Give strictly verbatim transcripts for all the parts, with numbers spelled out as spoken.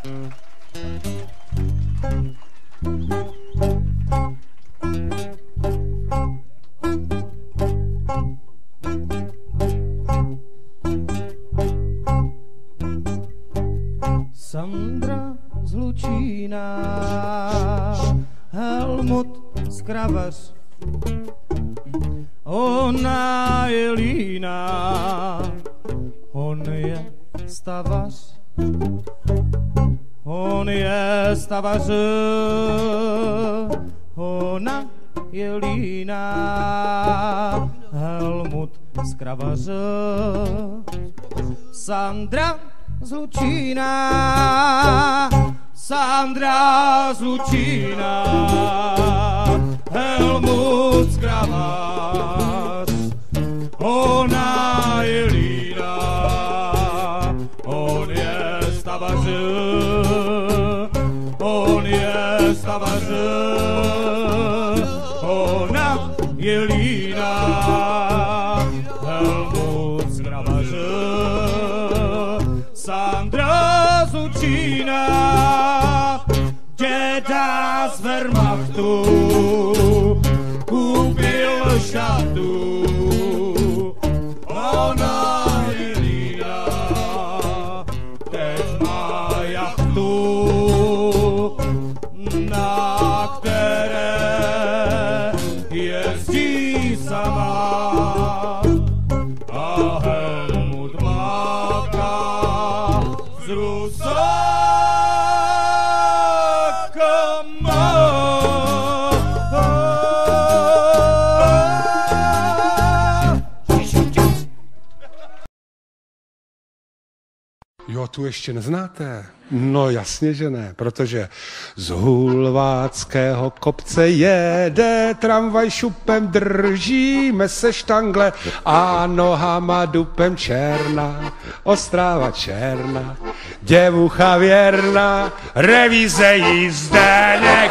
Sandra z Lučína, Helmut z Kravař, ona je líná, on je stavař, on je stavař, ona je líná, Helmut z Kravař, Sandra z Lučína, Sandra z Lučína, Helmut z Kravař, ona je líná, on je stavař, on je stavař, ona je líná, Helmut z Kravař, Sandra z Lučína, děda z Wehrmachtu koupil šatu, ona je líná, teď má jachtu, na které jezdí sama, a Helmut máká z Rusákama. Jo, tu ještě neznáte? No jasně, že ne, protože z Hulváckého kopce jede tramvaj šupem, držíme se štangle a nohama dupem černá, Ostrava černá, děvucha věrná, revíze jízdenek.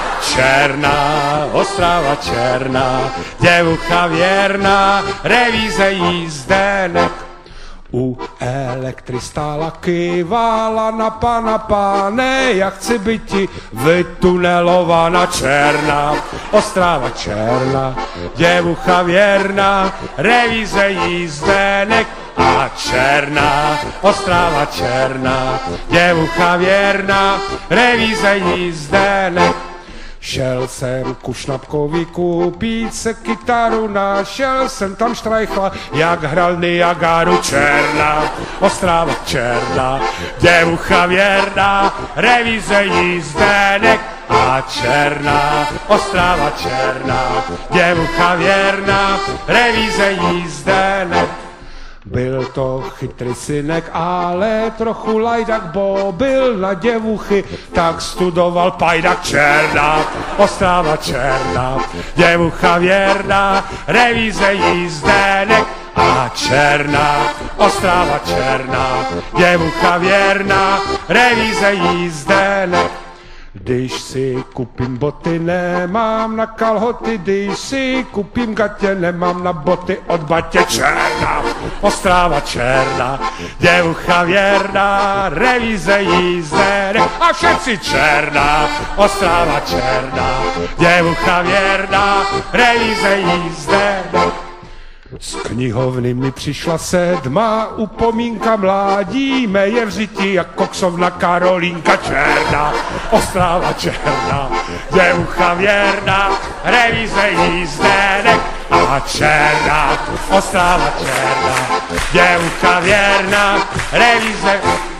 Černá, Ostrava černá, děvucha věrná, revíze jízdenek. U elektry stála, kývala na pana, páne, já chci byti vytunelována. Černá, Ostrava černá, děvucha věrná, revíze jízdenek. A černá, Ostrava černá, děvucha věrná, revíze jízdenek. Šel jsem ku Šnapkovi koupit se kytaru, našel jsem tam Štrajchla, jak hrál Niagaru. Černá, Ostrava černá, děvucha věrná, revíze jízdenek. A černá, Ostrava černá, děvucha věrná, revíze jízdenek. Byl to chytrý synek, ale trochu lajdak, bo byl na děvuchy, tak studoval pajdak. Černá, Ostrava černá, děvucha věrná, revíze jízdenek. A černá, Ostrava černá, děvucha věrná, revíze jízdenek. Když si kupím boty, nemám na kalhoty, když si kupím gatě, nemám na boty od batě. Černá, Ostrava černá, děvucha věrná, revíze jízdenek. A všetci černá, Ostrava černá, děvucha věrná, revíze jízdenek. Z knihovny mi přišla sedma, upomínka mládí, mé je vřití jak koksovna Karolínka. Černá, Ostrava černá, děvucha věrná, revíze jízdenek. A černá, Ostrava černá, děvucha věrná, revíze.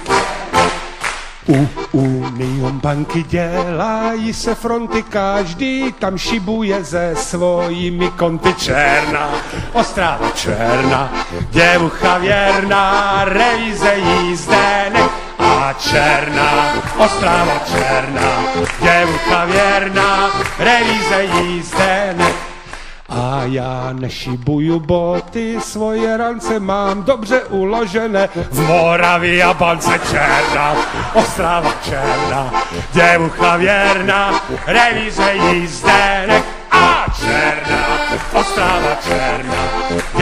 U Union banky dělají se fronty, každý tam šibuje se svojimi konty. Černá, Ostrava černá, děvucha věrná, revíze jízdenek. A černá, Ostrava černá, děvucha věrná, revíze jízdenek. A já nešibuju boty, svoje rance mám dobře uložené v Moravii a bance. Černá, Ostrava černá, děvucha věrná, revíze jízdenek. A černá, Ostrava černá,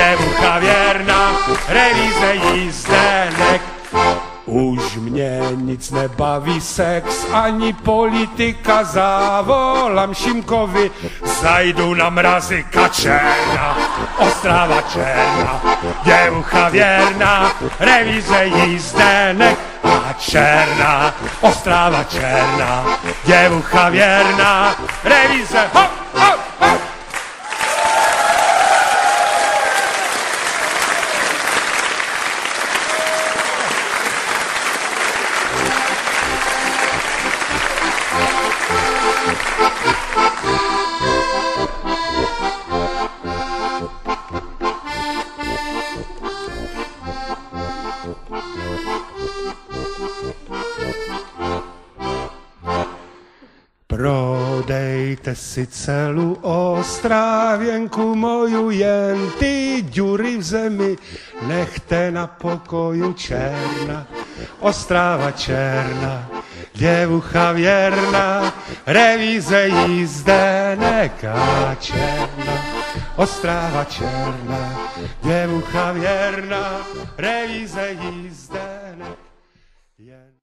děvucha věrná, revíze jízdenek. Už mě nic nebaví sex ani politika, zavolám Šimkovi, zajdu na mrazyka. Černá, Ostrava černá, děvucha věrná, revíze jízdenek. A černá, Ostrava černá, děvucha věrná, revíze, hop, hop, hop. Prodejte si celou Ostrávěnku moju, jen ty děry v zemi nechte na pokoju. Černá, Ostrava černá, děvucha věrná, revíze jízdenek. A černá, Ostrava černá, děvucha věrná, revíze jízdenek.